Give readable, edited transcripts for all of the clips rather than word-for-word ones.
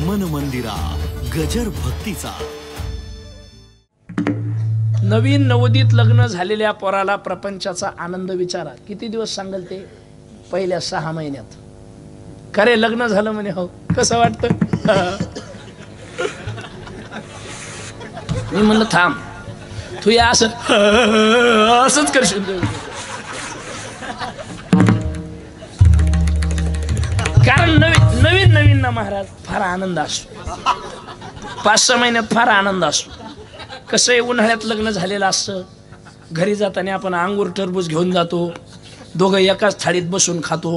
मन मंदिरा गजर भक्तीचा। नवीन नवोदित लग्न झालेल्या पोराला प्रपंचाचा आनंद विचारा, किती दिवस सांगेल ते? पहिल्या 6 महिन्यात. खरे लग्न झालं म्हणे, हो कसं वाटतं? मी म्हणलं थांब, तू या असंच करशील. कारण नवीन नवीन ना महाराज, फार आनंद असतो. 5-6 महिन्यात फार आनंद असतो. कसं आहे, उन्हाळ्यात लग्न झालेलं असतं, घरी जाताना आपण अंगूर टरबूज घेऊन जातो, दोघं एकाच थाळीत बसून खातो.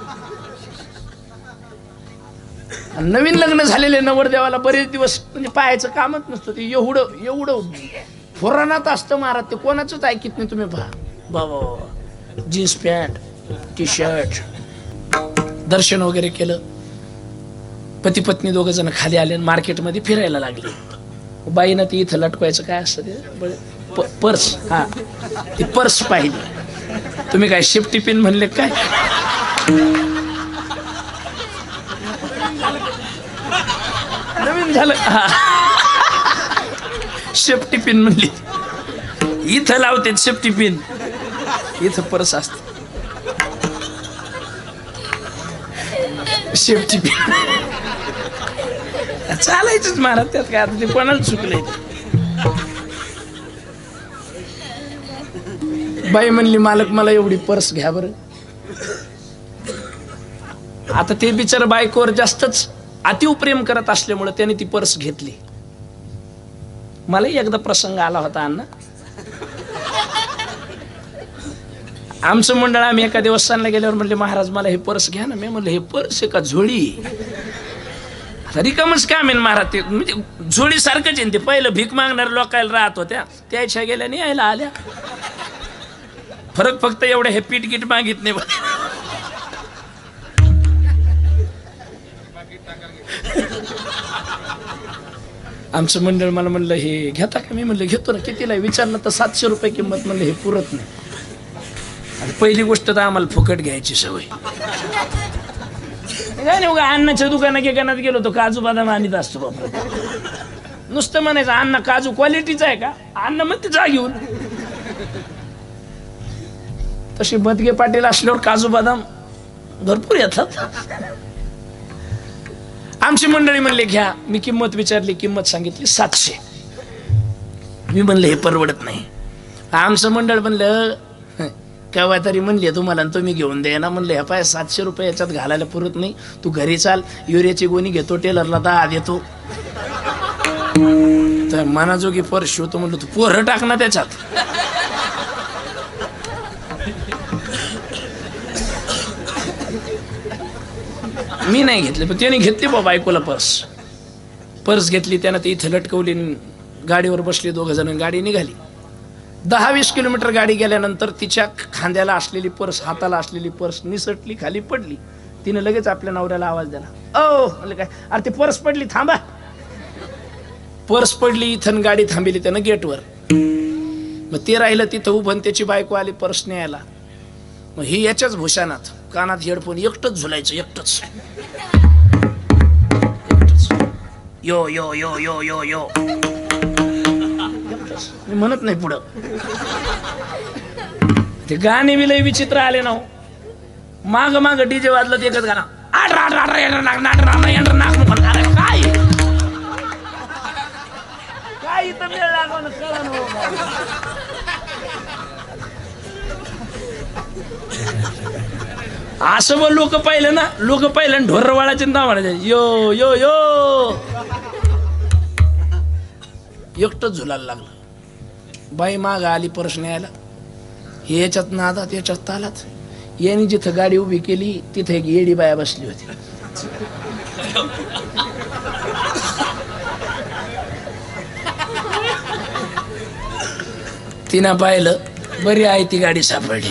नवीन लग्न झालेले नवरदेवाला बरेच दिवस म्हणजे पाहायचं कामच नसतं. ते एवढं फोरानात असतं महाराज, ते कोणाचंच ऐकत नाही. तुम्ही पहा बाबा, जीन्स पॅन्ट टी शर्ट. दर्शन वगैरे केलं, पती पत्नी दोघं जण खाली आले, मार्केटमध्ये फिरायला लागले. बाईनं ती इथं लटकवायचं काय असतं ते पर्स, हा ती पर्स पाहिली. तुम्ही काय शेफ्टी पिन म्हणले काय? नवीन झालं, शेफ्टी पिन म्हणली. इथं लावते शेफ्टी पिन, इथं पर्स असते शेफ्टी पिन. चालायचंच महाराज, त्यात काय आता ते कोणाला चुकलंय. बाई म्हणली, मालक मला एवढी पर्स घ्या बरं. आता ते बिचार बायकोवर जास्तच अतिव प्रेम करत असल्यामुळे त्याने ती पर्स घेतली. मला एकदा प्रसंग आला होता अण्णा, आमचं मंडळ आम्ही एका देवस्थानला गेल्यावर म्हणले, महाराज मला हे पर्स घ्या ना. मी म्हणलं, हे पर्स आहे का झोळी? रिकामच काम आहे महाराज, ते म्हणजे झोळी सारखंच आहे ते. पहिलं भीक मागणाऱ्या लोकायला राहत होत्या, त्याच्या गेल्या नाही यायला आल्या. फरक फक्त एवढं, हे पीठ गिट मागित नाही. आमचं मंडळ मला म्हणलं, हे घेता का? मी म्हणलं घेतो ना. कितीला विचारलं तर 700 रुपये किंमत. म्हणलं हे पुरत नाही. आणि पहिली गोष्ट तर आम्हाला फुकट घ्यायची सवय काय नाही. बघा, अन्नाच्या दुकानात गेलो तो काजू बदाम आणत असतो बापा. नुसतं म्हणायचं, अन्न काजू क्वालिटीचं आहे का? अन्न मग ते जा घेऊन. तशी बदगे पाटील असल्यावर काजू बदाम भरपूर येतात. आमची मंडळी म्हणले घ्या. मी किंमत विचारली, किंमत सांगितली 700. मी म्हणलं हे परवडत नाही. आमचं मंडळ म्हणलं, केव्हा तरी म्हणले तुम्हाला तुम्ही घेऊन द्या ना. म्हणलं ह्या पाय 700 रुपये याच्यात घालायला पुरत नाही. तू घरी चाल, युरियाची गोणी घेतो, टेलरला 10 देतो. तर मनाजोगी पर्स शिवतो. म्हणलं तू पोरं टाक ना त्याच्यात. मी नाही घेतले, पण त्याने घेतली बाबा बायकोला पर्स घेतली. त्यानं ती इथं लटकवली, गाडीवर बसली, 2 जण गाडी निघाली. 10-20 किलोमीटर गाडी गेल्यानंतर तिच्या खांद्याला असलेली पर्स, हाताला असलेली पर्स निसटली, खाली पडली. तिने लगेच आपल्या नवऱ्याला आवाज दिला, ओ म्हणलं काय? अरे ती पर्स पडली, थांबा. पर्स पडली, इथं गाडी थांबली त्यानं गेटवर. मग ते राहिलं तिथं उभं. त्याची बायको आली पर्स न्यायला. मग ही याच्याच भूषणात, कानात हेडफोन, एकटंच झुलायचं, एकटंच. यो यो यो यो यो यो मी म्हणत नाही पुढं. ते गाणे बी लय विचित्र आले ना. माग डीजे वाजलं, एकच गाणं, काय इथं वेळ लागवणं कळलं. असं मग लोक पाहिलं ना, ढोरवाळाचे नाव म्हणायचे, यो यो यो. एकटंच झुलायला लागलं. बाई माग आली पर्स न्यायला. हे याच्यात नादात, याच्यात तालात. यांनी जिथं गाडी उभी केली तिथे एक येडी बाया बसली होती. तिनं पाहिलं, बरी आहे ती गाडी सापडली.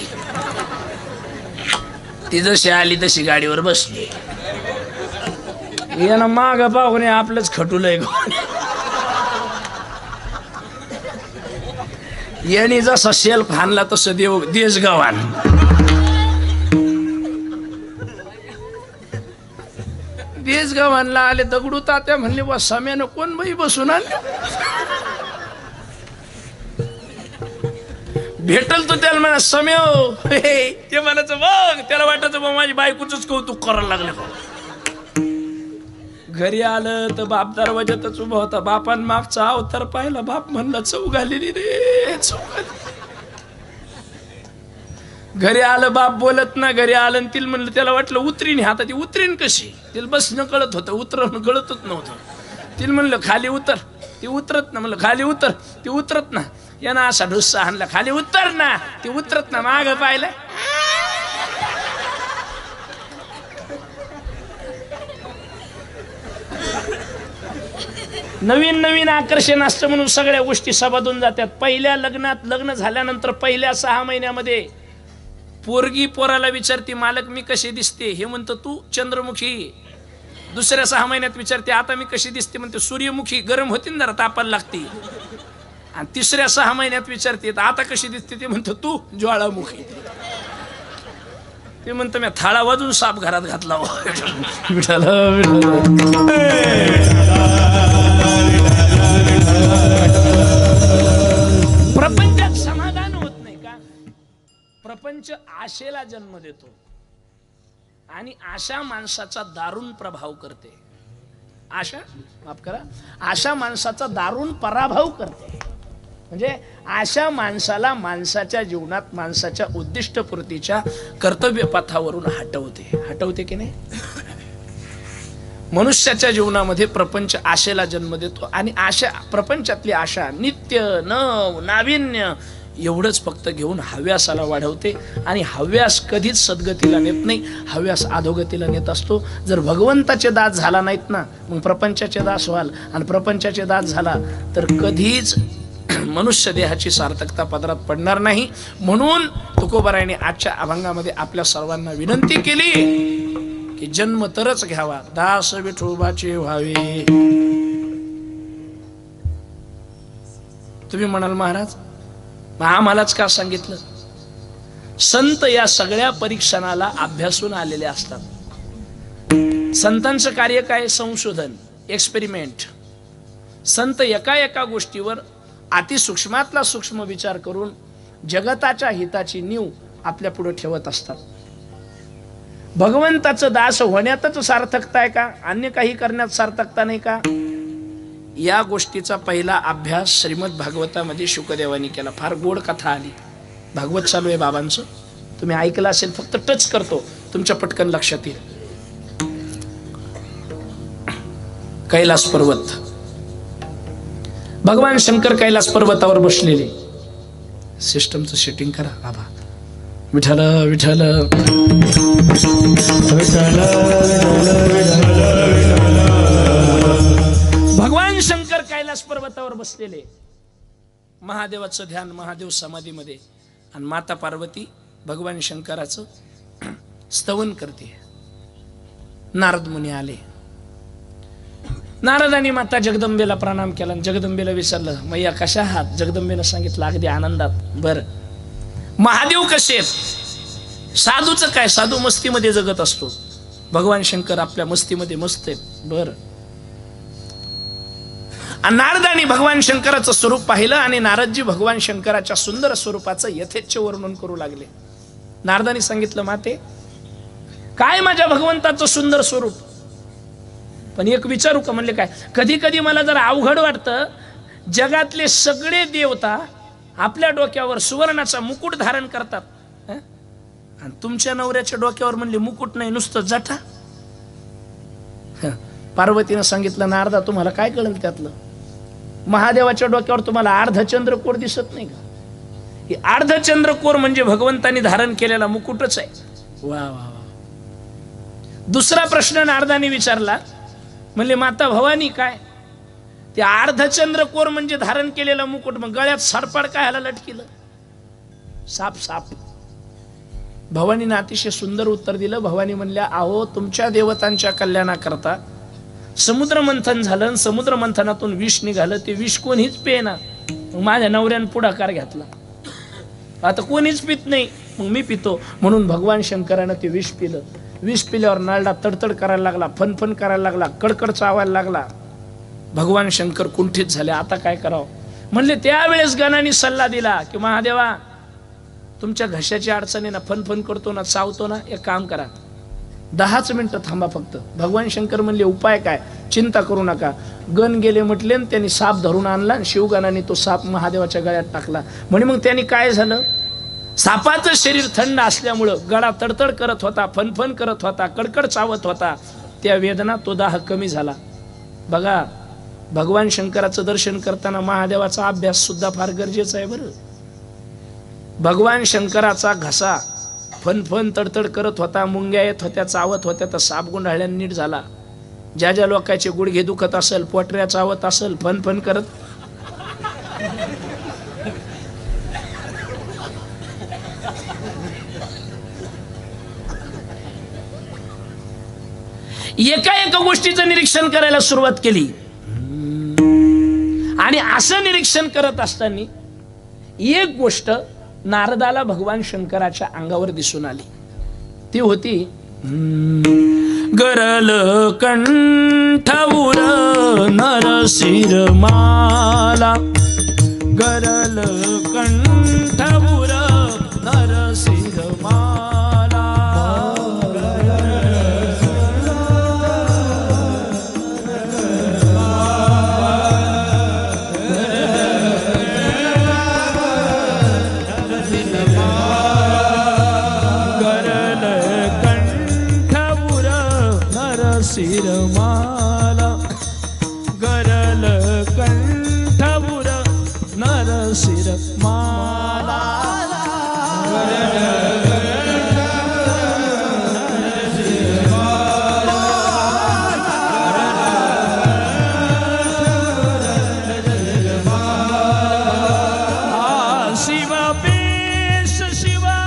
ती जशी आली तशी गाडीवर बसली. यानं माग पाहुणे आपलंच खटुलंय. यांनी जसा शेल्फ हाणला तसं देश गव्हाण. देशगावांना आले दगडू तात्या म्हणले बा सम्यानं कोण बाई बसून आणले भेटल तो त्याला म्हणा सम्य ते म्हणायचं बघ त्याला वाटायचं बा माझी बायकोच कौतुक करायला लागलं. घरी आलं तर बाप दरवाजातच उभा होता. बापान मागचा अवतार पाहिला. बाप म्हणला चव घालेली रे चव घालेली. घरी आलं बाप बोलत ना. घरी आलं तिला म्हणलं त्याला वाटलं उतरीन आता ती उतरीन कशी तिला बसणं कळत होतं उतरणं कळतच नव्हतं. तिला म्हणलं खाली उतर ती उतरत ना. म्हणलं खाली उतर ती उतरत ना. यानं असा ढुस्सा हाणला खाली उतर ना ती उतरत ना. माग पाहिलं नवीन नवीन आकर्षण असतं म्हणून सगळ्या गोष्टी सबादून जातात. पहिल्या लग्नात लग्न झाल्यानंतर पहिल्या 6 महिन्यामध्ये पोरगी पोराला विचारते मालक मी कशी दिसते. हे म्हणतो तू चंद्रमुखी. दुसऱ्या 6 महिन्यात विचारते आता मी कशी दिसते. म्हणते सूर्यमुखी. गरम होती ना जरा तापायला लागते. आणि तिसऱ्या 6 महिन्यात विचारते आता कशी दिसते. ते म्हणतो तू ज्वाळामुखी. ते म्हणतो मी थाळा वाजून साप घरात घातला. प्रपंचात समाधान होत नाही का. प्रपंच आशेला जन्म देतो आणि आशा माणसाचा दारुण प्रभाव करते. आशा माफ करा आशा माणसाचा दारुण पराभव करते. म्हणजे आशा माणसाला माणसाच्या जीवनात माणसाच्या उद्दिष्टपूर्तीच्या कर्तव्य पथावरून हटवते की नाही. मनुष्याच्या जीवनामध्ये प्रपंच आशेला जन्म देतो आणि आशा प्रपंचातली आशा नित्य नव नाविन्य एवढंच फक्त घेऊन हव्यासाला वाढवते आणि हव्यास कधीच सद्गतीला नेत नाही. हव्यास अधोगतीला नेत असतो. जर भगवंताचे दास झाला नाहीत ना मग प्रपंचाचे दास व्हाल आणि प्रपंचाचे दास झाला तर कधीच मनुष्य देहाची सार्थकता पदरात पडणार नाही. म्हणून तुकोबारायाने आजच्या अभंगामध्ये आपल्या सर्वांना विनंती केली की जन्म तरच घ्यावा दास विठोबाचे व्हावे. तुम्ही म्हणाल महाराज आम्हालाच का सांगितलं. संत या सगळ्या परीक्षणाला अभ्यासून आलेले असतात. संतांचं कार्य काय संशोधन एक्सपेरिमेंट. संत एका गोष्टीवर अतिसूक्ष्मातला सूक्ष्म विचार करून जगताच्या हिताची नीव आपल्या पुढे ठेवत असतात. भगवंताचं दास होण्यातच सार्थकता आहे का अन्य काही करण्यात सार्थकता नाही का. या गोष्टीचा पहिला अभ्यास श्रीमद भागवतामध्ये शुकदेवानी केला. फार गोड कथा आली. भागवत चालू आहे बाबांचं तुम्ही ऐकलं असेल. फक्त टच करतो तुमच्या पटकन लक्षात येईल. कैलास पर्वत. भगवान शंकर कैलास पर्वतावर बसलेले. सिस्टमचं सेटिंग करा बाबा. विठ्ठल विठ्ठल भगवान शंकर कैलास पर्वतावर बसलेले. महादेवाचं ध्यान महादेव समाधीमध्ये आणि माता पार्वती भगवान शंकराचं स्तवन करते. नारद मुनी आले. नारदांनी माता जगदंबेला प्रणाम केला. जगदंबेला विचारलं मैया कशा आहात. जगदंबेनं सांगितलं अगदी आनंदात. बर महादेव कसे आहेत. साधूचं काय साधू मस्तीमध्ये जगत असतो. भगवान शंकर आपल्या मस्तीमध्ये मस्त आहेत. बर नारदांनी भगवान शंकराचं स्वरूप पाहिलं आणि नारदजी भगवान शंकराच्या सुंदर स्वरूपाचं यथेच्छ वर्णन करू लागले. नारदांनी सांगितलं माते काय माझ्या भगवंताचं सुंदर स्वरूप. पण एक विचारू का म्हणले काय. कधी कधी मला जर अवघड वाटतं जगातले सगळे देवता आपल्या डोक्यावर सुवर्णाचा मुकुट धारण करतात आणि तुमच्या नवऱ्याच्या डोक्यावर म्हणले मुकुट नाही नुसतं जटा. पार्वतीनं सांगितलं नारदा तुम्हाला काय कळलं त्यातलं. महादेवाच्या डोक्यावर तुम्हाला अर्धचंद्रकोर दिसत नाही का. हे अर्धचंद्रकोर म्हणजे भगवंतानी धारण केलेला मुकुटच आहे. वा वा वा. दुसरा प्रश्न नारदांनी विचारला. म्हणले माता भवानी काय ते अर्धचंद्रकोर म्हणजे धारण केलेला मुकुट मग गळ्यात सरपाड काय ह्याला लटकिलं. साप साप. भवानीने अतिशय सुंदर उत्तर दिलं. भवानी म्हणल्या अहो तुमच्या देवतांच्या कल्याणाकरता समुद्र मंथन झालं. समुद्र मंथनातून विष निघालं. ते विष कोणीच पेना. मग माझ्या नवऱ्यानं पुढाकार घेतला. आता कोणीच पित नाही मग मी पितो म्हणून भगवान शंकरानं ते विष पिलं. विष पिल्यावर नळला तडतड करायला लागला, फनफन करायला लागला, कडकड चावायला लागला. भगवान शंकर कुंठित झाले, आता काय करावं. म्हणले त्यावेळेस गणाने सल्ला दिला की महादेवा, तुमच्या घशाची अडचणी ना, फनफन करतो ना, चावतो ना, एक काम करा, 10 मिनिटं थांबा फक्त. भगवान शंकर म्हणले उपाय काय, चिंता करू नका. गण गेले म्हटले आणि त्यांनी साप धरून आणला आणि शिवगणाने तो साप महादेवाच्या गळ्यात टाकला. म्हणे मग त्यांनी काय झालं, सापाचं शरीर थंड असल्यामुळं गळा तडतड करत होता, फनफन करत होता, कडकड चावत होता. त्या वेदना तो दाह कमी झाला. बघा, भगवान शंकराचं दर्शन करताना महादेवाचा अभ्यास सुद्धा फार गरजेचा आहे बरं. भगवान शंकराचा घसा फनफन तडतड करत होता, मुंग्या येत होत्या, चावत होत्या, तर साप गुंडाळल्याने नीट झाला. ज्या ज्या लोकांचे गुडघे दुखत असेल, पोटऱ्या चावत असेल, फनफन करत, एका गोष्टीचं निरीक्षण करायला सुरुवात केली. आणि असं निरीक्षण करत असताना एक गोष्ट नारदाला भगवान शंकराच्या अंगावर दिसून आली. ती होती, गरल कंठउर नरशिरमाला, गरल कंठउर नरशिरमाला. शिरमाला, गरल कंठपुर नरशिरमाला. शिवा पेश शिवा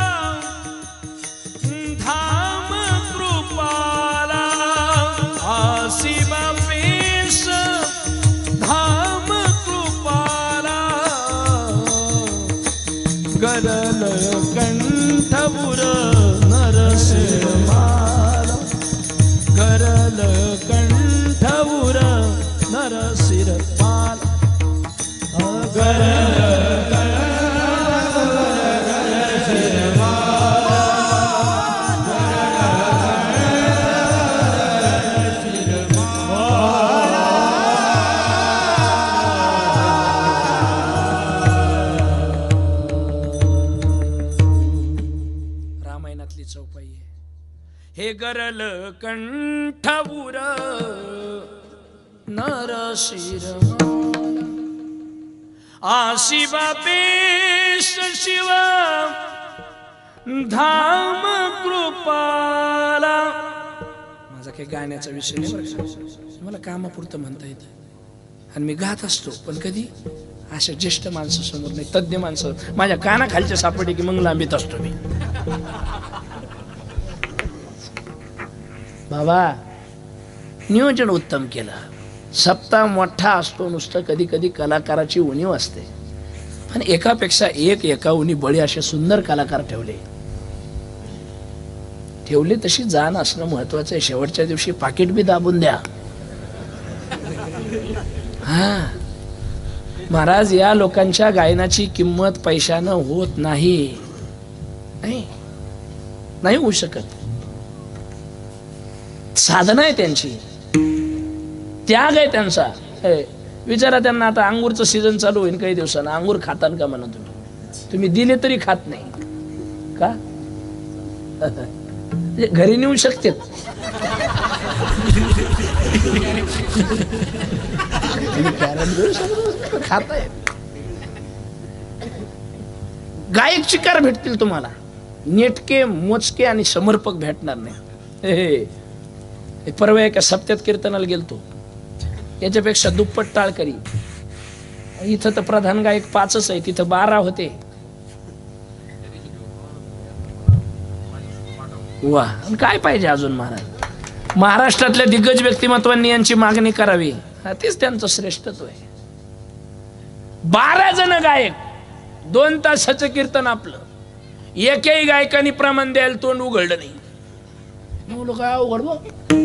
धाम कृपाला, शिवा पेश धाम कृपाला, गरल कंठपुर नरशिरमाला, गरल कंठपुर नरशिरमाला, गरल चौपाई आहे. हे गरल कंठपुर नरशिरमाला, शिवा पेश शिवा धाम कृपाला. माझा काही गाण्याचा विषय नाही बरं का, मला कामापुरतं म्हणता येतं आणि मी गात असतो, पण कधी अशा ज्येष्ठ माणसं समोर नाही, तज्ञ माणसं माझ्या कानाखालच्या सापडे की मग लांबीत असतो मी. बाबा, नियोजन उत्तम केलं, सप्ताह मोठा असतो, नुसतं कधी कधी कलाकाराची उणीव असते, पण एकापेक्षा एका उणी बळी असे सुंदर कलाकार ठेवले तशी जाण असणं महत्वाचं आहे. शेवटच्या दिवशी पाकिट बी दाबून द्या. हा महाराज, या लोकांच्या गायनाची किंमत पैशानं होत नाही, नाही होऊ शकत. साधना आहे त्यांची, त्याग आहे त्यांचा. विचारा त्यांना, आता अंगूरचं सीझन चालू होईल काही दिवसानं, अंगूर खातान का म्हणा तुम्ही दिले तरी खात नाही का? घरी नेऊ शकते. खाताय. गायक चिकार भेटतील तुम्हाला, नेटके मोजके आणि समर्पक भेटणार नाही. परवा एका सप्त्यात कीर्तनाला गेलतो, याच्यापेक्षा दुप्पट टाळकरी. इथं तर प्रधान गायक 5च आहे, तिथं 12 होते. वा, काय पाहिजे अजून महाराज. महाराष्ट्रातल्या दिग्गज व्यक्तिमत्वांनी यांची मागणी करावी, तेच त्यांचं श्रेष्ठत्व आहे. 12 जण गायक, 2 तासाचं कीर्तन आपलं, एकही गायकाने प्रमाण द्यायला तोंड उघडलं नाही. म्हणलो काय अवघड बा.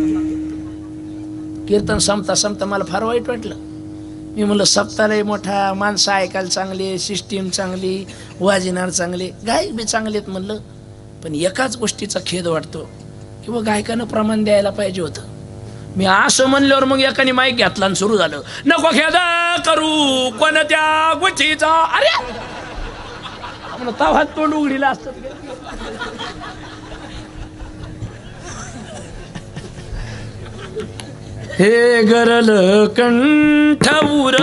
कीर्तन संपता संपता मला फार वाईट वाटलं. मी म्हणलं सप्ताहलाही मोठा, माणसं ऐकायला चांगली, सिस्टीम चांगली, वाजिनार चांगले, गायक बी चांगलेत म्हणलं. पण एकाच गोष्टीचा खेद वाटतो की मग गायकानं प्रमाण द्यायला पाहिजे होतं. मी असं म्हणल्यावर मग एकाने माईक घेतला आणि सुरू झालं, नको खेद करू कोणत्या गोष्टीचा. अरे म्हणून तवाच तोंड उघडीला असतं. हे गरल कंठउर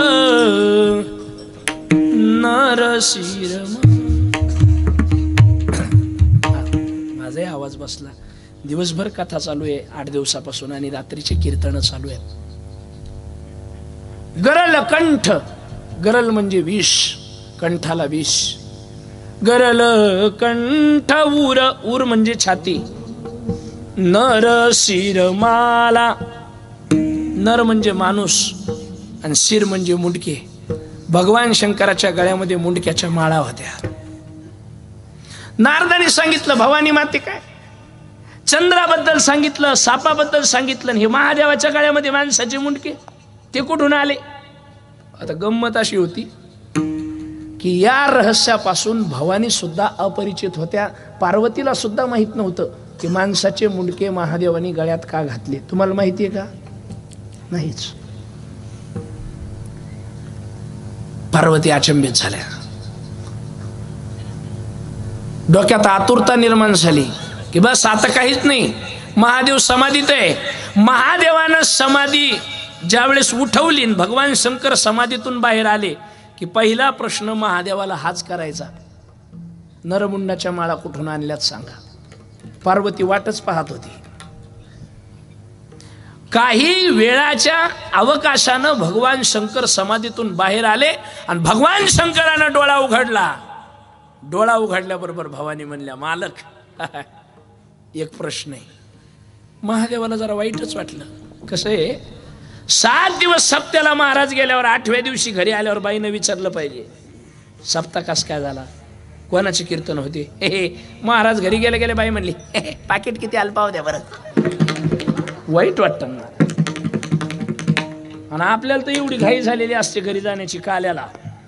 नरशिर. माझाही आवाज बसला. दिवसभर कथा चालू आहे 8 दिवसापासून आणि रात्रीचे कीर्तन चालू आहेत. गरल कंठ, गरल म्हणजे विष, कंठाला विष. गरल कंठ उर, उर म्हणजे छाती. नर शिर माला, नर म्हणजे माणूस आणि शिर म्हणजे मुंडके. भगवान शंकराच्या गळ्यामध्ये मुंडक्याच्या माळा होत्या. नारदाने सांगितलं भवानी माते काय, चंद्राबद्दल सांगितलं, सापाबद्दल सांगितलं. हे महादेवाच्या गळ्यामध्ये माणसाचे मुंडके ते कुठून आले. आता गंमत अशी होती की या रहस्यापासून भवानी सुद्धा अपरिचित होत्या. पार्वतीला सुद्धा माहित नव्हतं की माणसाचे मुंडके महादेवानी गळ्यात का घातले. तुम्हाला माहिती आहे का? नाहीच. पार्वती अचंबित झाल्या. डोक्यात आतुरता निर्माण झाली की बस आता काहीच नाही, महादेव समाधीत आहे. महादेवानं समाधी ज्यावेळेस उठवली, भगवान शंकर समाधीतून बाहेर आले की पहिला प्रश्न महादेवाला हाच करायचा, नरमुंडाच्या माळा कुठून आणल्यात सांगा. पार्वती वाटच पाहत होती. काही वेळाच्या अवकाशानं भगवान शंकर समाधीतून बाहेर आले आणि भगवान शंकरानं डोळा उघडला. डोळा उघडल्याबरोबर भवानी म्हणल्या, मालक एक प्रश्न आहे. महादेवाला जरा वाईटच वाटलं. कसं आहे, 7 दिवस सप्त्याला महाराज गेल्यावर 8व्या दिवशी घरी आल्यावर बाईनं विचारलं पाहिजे सप्ताह कस काय झाला, कोणाचे कीर्तन होते. हे महाराज घरी गेले गेले बाई म्हणली पाकिट किती अल्पाव द्या बरं. वाईट वाटतं ना. आणि आपल्याला तर एवढी घाई झालेली असते घरी जाण्याची काल्याला.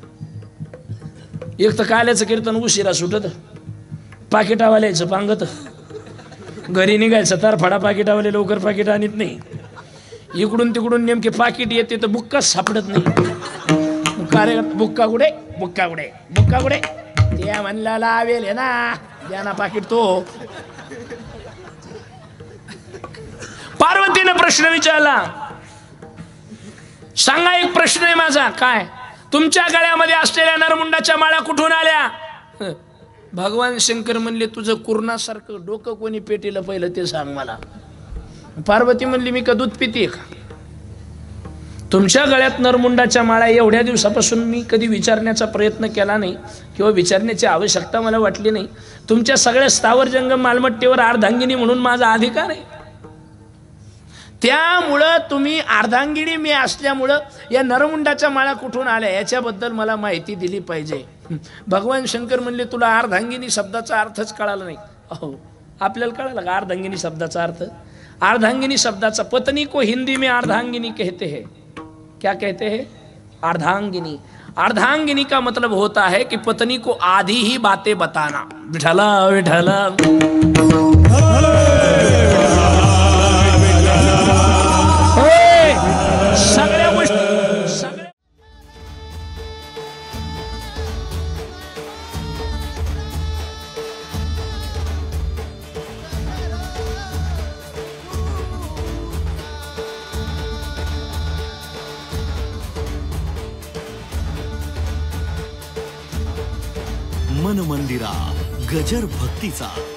एक तर काल्याचं कीर्तन उशिरा सुटत, पाकिटावाल्याचं पांगत, घरी निघायचं तर फडा पाकिटावाले लवकर पाकिट आणत नाही. इकडून तिकडून नेमके पाकिट येते तर बुक्काच सापडत नाही. कार्य बुक्का कुठे, बुक्का कुठे, बुक्का कुठे, ते म्हणला लावेल ना द्या ना पाकिट तो. पार्वतीने प्रश्न विचारला, सांगा एक प्रश्न आहे माझा, काय तुमच्या गळ्यामध्ये असलेल्या नरमुंडाच्या माळा कुठून आल्या. भगवान शंकर म्हणले, तुझं कुर्णासारखं डोकं कोणी पेटीलं पहिलं ते सांग मला. पार्वती म्हणली, मी का दूध पिते का. तुमच्या गळ्यात नरमुंडाच्या माळा एवढ्या दिवसापासून मी कधी विचारण्याचा प्रयत्न केला नाही किंवा विचारण्याची आवश्यकता मला वाटली नाही. तुमच्या सगळ्या स्थावर जंगम मालमत्तेवर अर्धांगिनी म्हणून माझा अधिकार आहे. त्यामुळं तुम्ही अर्धांगिनी मी असल्यामुळं या नरमुंडाच्या माळा कुठून आल्या याच्याबद्दल मला माहिती दिली पाहिजे. भगवान शंकर म्हणले, तुला अर्धांगिनी शब्दाचा अर्थच कळाला नाही. अहो, आपल्याला कळालं का अर्धांगिनी शब्दाचा अर्थ. अर्धांगिनी शब्दाचा पत्नी को हिंदी में अर्धांगिनी कहते हैं. क्या कहते हैं? अर्धांगिनी. अर्धांगिनी का मतलब होता है कि पत्नी को आधी ही बातें बताना. विठला विठला. सगळ्या गोष्टी सगळ्या मन मंदिरा गजर भक्तीचा.